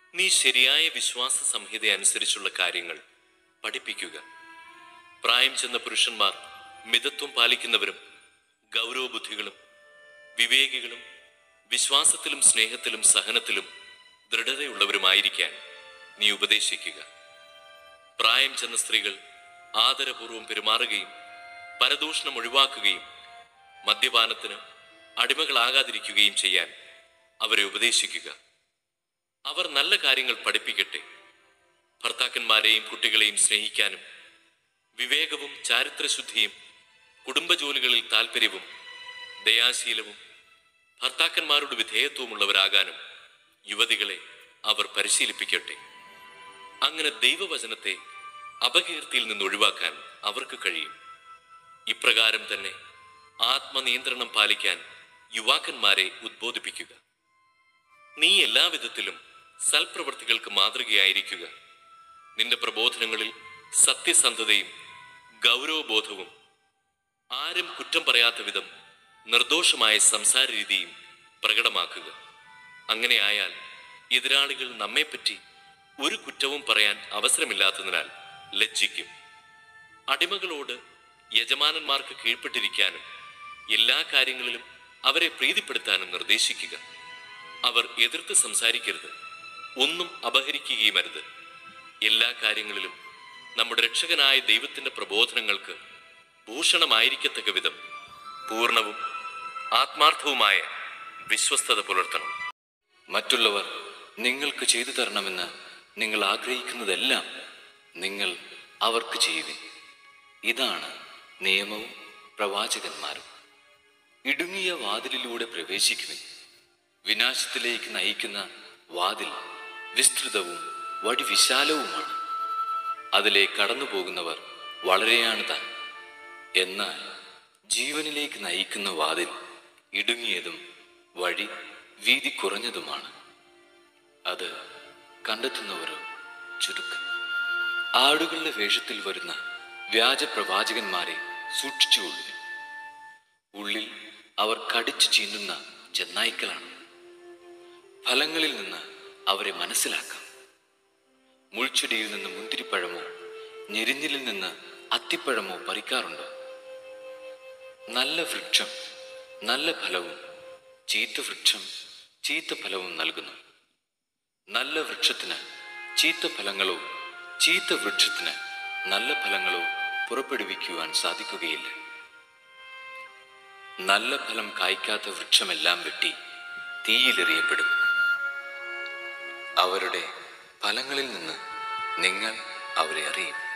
നീ ശരിയായ വിശ്വാസ സംഹിത അനുസരിച്ചുള്ള കാര്യങ്ങൾ പഠിപ്പിക്കുക. പ്രായം ചെന്ന പുരുഷന്മാർ മിതത്വം പാലിക്കുന്നവരും ഗൗരവബുദ്ധികളും വിവേകികളും വിശ്വാസത്തിലും സ്നേഹത്തിലും സഹനത്തിലും ദൃഢതയുള്ളവരുമായിരിക്കാൻ നീ ഉപദേശിക്കുക. പ്രായം ചെന്ന സ്ത്രീകൾ ആദരപൂർവം പെരുമാറുകയും പരദൂഷണം ഒഴിവാക്കുകയും മദ്യപാനത്തിന് അടിമകളാകാതിരിക്കുകയും ചെയ്യാൻ അവരെ ഉപദേശിക്കുക. അവർ നല്ല കാര്യങ്ങൾ പഠിപ്പിക്കട്ടെ. ഭർത്താക്കന്മാരെയും കുട്ടികളെയും സ്നേഹിക്കാനും വിവേകവും ചാരിത്രശുദ്ധിയും കുടുംബജോലികളിൽ താൽപ്പര്യവും ദയാശീലവും ഭർത്താക്കന്മാരുടെ വിധേയത്വമുള്ളവരാകാനും യുവതികളെ അവർ പരിശീലിപ്പിക്കട്ടെ. അങ്ങനെ ദൈവവചനത്തെ അപകീർത്തിയിൽ നിന്ന് ഒഴിവാക്കാൻ അവർക്ക് കഴിയും. ഇപ്രകാരം തന്നെ ആത്മനിയന്ത്രണം പാലിക്കാൻ യുവാക്കന്മാരെ ഉദ്ബോധിപ്പിക്കുക. നീ എല്ലാവിധത്തിലും സൽപ്രവൃത്തികൾക്ക് മാതൃകയായിരിക്കുക. നിന്റെ പ്രബോധനങ്ങളിൽ സത്യസന്ധതയും ഗൗരവബോധവും ആരും കുറ്റം പറയാത്ത വിധം നിർദോഷമായ സംസാര രീതിയും പ്രകടമാക്കുക. അങ്ങനെയായാൽ എതിരാളികൾ നമ്മെപ്പറ്റി ഒരു കുറ്റവും പറയാൻ അവസരമില്ലാത്തതിനാൽ ലജ്ജിക്കും. അടിമകളോട് യജമാനന്മാർക്ക് കീഴ്പ്പെട്ടിരിക്കാനും എല്ലാ കാര്യങ്ങളിലും അവരെ പ്രീതിപ്പെടുത്താനും നിർദ്ദേശിക്കുക. അവർ എതിർത്ത് സംസാരിക്കരുത്, ഒന്നും അപഹരിക്കുകയുമരുത്. എല്ലാ കാര്യങ്ങളിലും നമ്മുടെ രക്ഷകനായ ദൈവത്തിന്റെ പ്രബോധനങ്ങൾക്ക് ഭൂഷണമായിരിക്കത്തക്ക വിധം പൂർണ്ണവും ആത്മാർത്ഥവുമായ വിശ്വസ്തത പുലർത്തണം. മറ്റുള്ളവർ നിങ്ങൾക്ക് ചെയ്തു തരണമെന്ന് നിങ്ങൾ ആഗ്രഹിക്കുന്നതെല്ലാം നിങ്ങൾ അവർക്ക് ചെയ്യുവിൻ. ഇതാണ് നിയമവും പ്രവാചകന്മാരും. ഇടുങ്ങിയ വാതിലിലൂടെ പ്രവേശിക്കുവിൻ. വിനാശത്തിലേക്ക് നയിക്കുന്ന വാതിൽ വിസ്തൃതവും വഴി വിശാലവുമാണ്. അതിലെ കടന്നു പോകുന്നവർ വളരെയാണ് താൻ. എന്നാൽ ജീവനിലേക്ക് നയിക്കുന്ന വാതിൽ ഇടുങ്ങിയതും വഴി വീതി കുറഞ്ഞതുമാണ്. അത് കണ്ടെത്തുന്നവരോ ചുരുക്കം. ആടുകളുടെ വേഷത്തിൽ വരുന്ന വ്യാജ പ്രവാചകന്മാരെ സൂക്ഷിച്ചുകൊള്ളുവിൻ. ഉള്ളിൽ അവർ കടിച്ചു ചീന്തുന്ന ചെന്നായ്ക്കളാണ്. ഫലങ്ങളിൽ നിന്ന് അവരെ മനസ്സിലാക്കാം. മുൾച്ചെടിയിൽ നിന്ന് മുന്തിരിപ്പഴമോ ഞെരിഞ്ഞിലിൽ നിന്ന് അത്തിപ്പഴമോ പറിക്കാറുണ്ടോ? നല്ല വൃക്ഷം നല്ല ഫലവും ചീത്ത വൃക്ഷം ചീത്ത ഫലവും നൽകുന്നു. നല്ല വൃക്ഷത്തിന് ചീത്ത ഫലങ്ങളോ ചീത്ത വൃക്ഷത്തിന് നല്ല ഫലങ്ങളോ പുറപ്പെടുവിക്കുവാൻ സാധിക്കുകയില്ല. നല്ല ഫലം കായ്ക്കാത്ത വൃക്ഷമെല്ലാം വെട്ടി തീയിലെറിയപ്പെടും. അവരുടെ ഫലങ്ങളിൽ നിന്ന് നിങ്ങൾ അവരെ അറിയും.